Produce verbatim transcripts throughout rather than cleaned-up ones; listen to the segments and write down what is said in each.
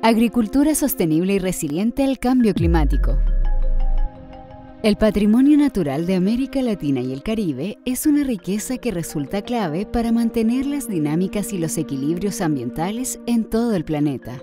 Agricultura sostenible y resiliente al cambio climático. El patrimonio natural de América Latina y el Caribe es una riqueza que resulta clave para mantener las dinámicas y los equilibrios ambientales en todo el planeta.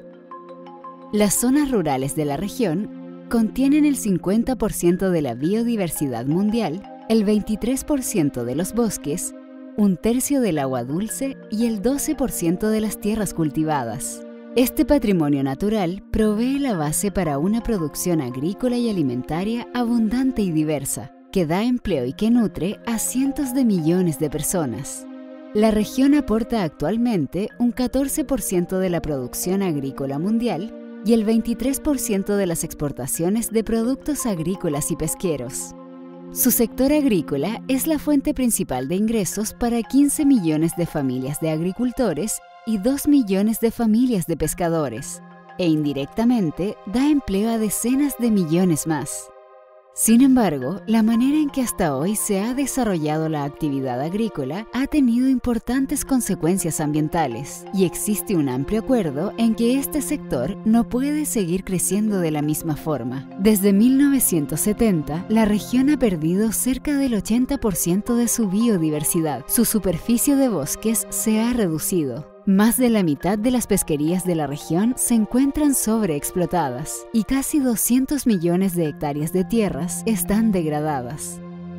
Las zonas rurales de la región contienen el cincuenta por ciento de la biodiversidad mundial, el veintitrés por ciento de los bosques, un tercio del agua dulce y el doce por ciento de las tierras cultivadas. Este patrimonio natural provee la base para una producción agrícola y alimentaria abundante y diversa, que da empleo y que nutre a cientos de millones de personas. La región aporta actualmente un catorce por ciento de la producción agrícola mundial y el veintitrés por ciento de las exportaciones de productos agrícolas y pesqueros. Su sector agrícola es la fuente principal de ingresos para quince millones de familias de agricultores y dos millones de familias de pescadores, e indirectamente da empleo a decenas de millones más. Sin embargo, la manera en que hasta hoy se ha desarrollado la actividad agrícola ha tenido importantes consecuencias ambientales, y existe un amplio acuerdo en que este sector no puede seguir creciendo de la misma forma. Desde mil novecientos setenta, la región ha perdido cerca del ochenta por ciento de su biodiversidad. Su superficie de bosques se ha reducido. Más de la mitad de las pesquerías de la región se encuentran sobreexplotadas y casi doscientos millones de hectáreas de tierras están degradadas.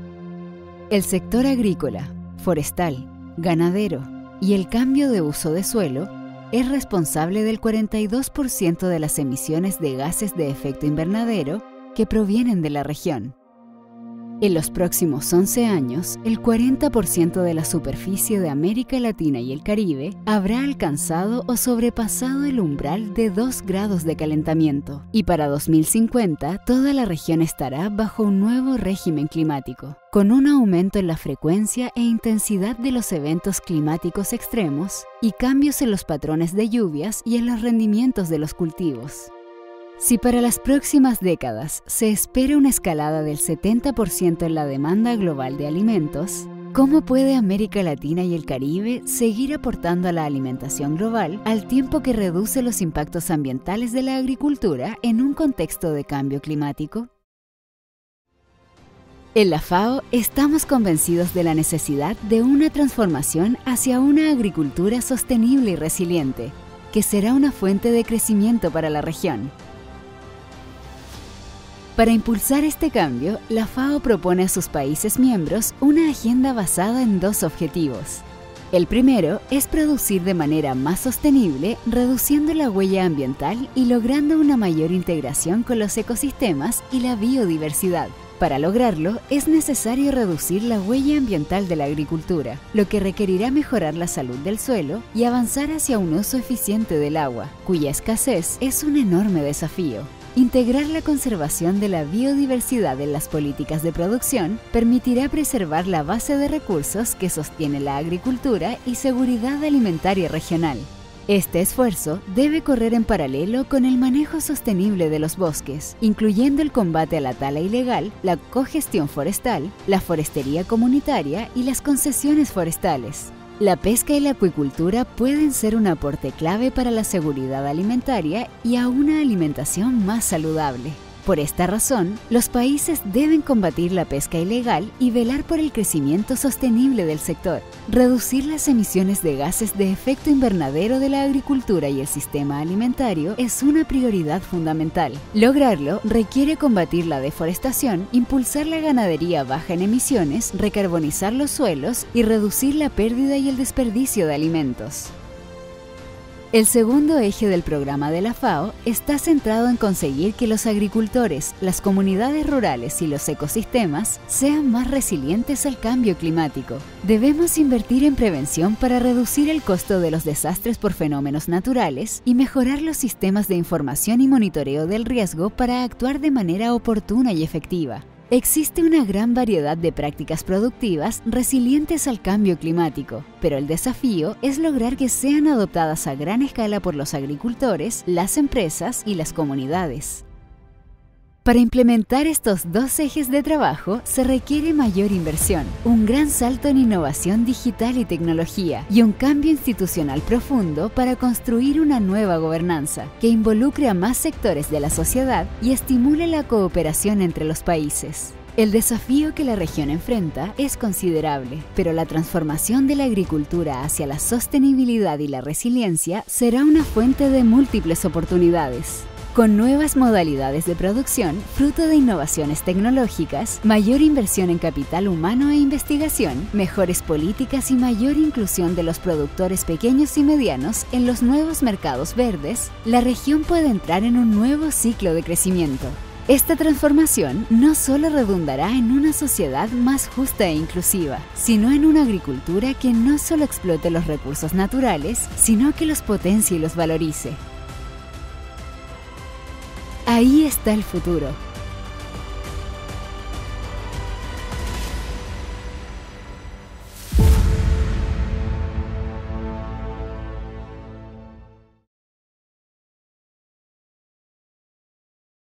El sector agrícola, forestal, ganadero y el cambio de uso de suelo es responsable del cuarenta y dos por ciento de las emisiones de gases de efecto invernadero que provienen de la región. En los próximos once años, el cuarenta por ciento de la superficie de América Latina y el Caribe habrá alcanzado o sobrepasado el umbral de dos grados de calentamiento, y para dos mil cincuenta toda la región estará bajo un nuevo régimen climático, con un aumento en la frecuencia e intensidad de los eventos climáticos extremos y cambios en los patrones de lluvias y en los rendimientos de los cultivos. Si para las próximas décadas se espera una escalada del setenta por ciento en la demanda global de alimentos, ¿cómo puede América Latina y el Caribe seguir aportando a la alimentación global al tiempo que reduce los impactos ambientales de la agricultura en un contexto de cambio climático? En la FAO estamos convencidos de la necesidad de una transformación hacia una agricultura sostenible y resiliente, que será una fuente de crecimiento para la región. Para impulsar este cambio, la FAO propone a sus países miembros una agenda basada en dos objetivos. El primero es producir de manera más sostenible, reduciendo la huella ambiental y logrando una mayor integración con los ecosistemas y la biodiversidad. Para lograrlo, es necesario reducir la huella ambiental de la agricultura, lo que requerirá mejorar la salud del suelo y avanzar hacia un uso eficiente del agua, cuya escasez es un enorme desafío. Integrar la conservación de la biodiversidad en las políticas de producción permitirá preservar la base de recursos que sostiene la agricultura y seguridad alimentaria regional. Este esfuerzo debe correr en paralelo con el manejo sostenible de los bosques, incluyendo el combate a la tala ilegal, la cogestión forestal, la forestería comunitaria y las concesiones forestales. La pesca y la acuicultura pueden ser un aporte clave para la seguridad alimentaria y a una alimentación más saludable. Por esta razón, los países deben combatir la pesca ilegal y velar por el crecimiento sostenible del sector. Reducir las emisiones de gases de efecto invernadero de la agricultura y el sistema alimentario es una prioridad fundamental. Lograrlo requiere combatir la deforestación, impulsar la ganadería baja en emisiones, recarbonizar los suelos y reducir la pérdida y el desperdicio de alimentos. El segundo eje del programa de la FAO está centrado en conseguir que los agricultores, las comunidades rurales y los ecosistemas sean más resilientes al cambio climático. Debemos invertir en prevención para reducir el costo de los desastres por fenómenos naturales y mejorar los sistemas de información y monitoreo del riesgo para actuar de manera oportuna y efectiva. Existe una gran variedad de prácticas productivas resilientes al cambio climático, pero el desafío es lograr que sean adoptadas a gran escala por los agricultores, las empresas y las comunidades. Para implementar estos dos ejes de trabajo se requiere mayor inversión, un gran salto en innovación digital y tecnología y un cambio institucional profundo para construir una nueva gobernanza que involucre a más sectores de la sociedad y estimule la cooperación entre los países. El desafío que la región enfrenta es considerable, pero la transformación de la agricultura hacia la sostenibilidad y la resiliencia será una fuente de múltiples oportunidades. Con nuevas modalidades de producción, fruto de innovaciones tecnológicas, mayor inversión en capital humano e investigación, mejores políticas y mayor inclusión de los productores pequeños y medianos en los nuevos mercados verdes, la región puede entrar en un nuevo ciclo de crecimiento. Esta transformación no solo redundará en una sociedad más justa e inclusiva, sino en una agricultura que no solo explote los recursos naturales, sino que los potencie y los valorice. Ahí está el futuro.